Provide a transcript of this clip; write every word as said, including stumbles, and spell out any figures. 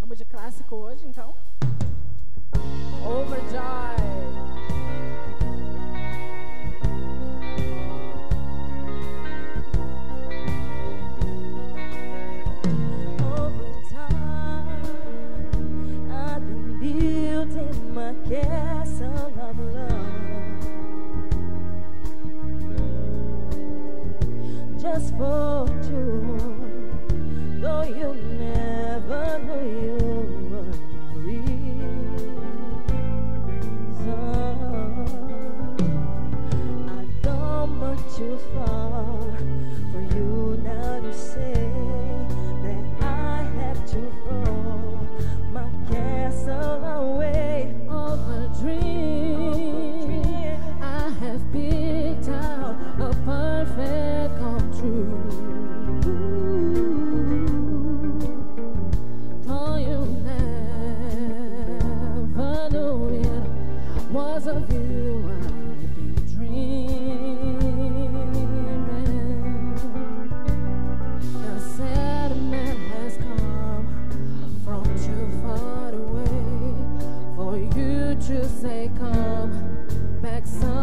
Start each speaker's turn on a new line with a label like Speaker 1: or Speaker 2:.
Speaker 1: Vamos de clássico hoje, então. Overjoyed.
Speaker 2: Castle of love, just for two, though you never knew you were my reason. I don't want you far for you now to say that I have to throw my castle away.
Speaker 1: Dream, I have picked out a perfect come true. Though you never knew it was of you I've been dreaming. The sentiment has come from too far away for you to say come back some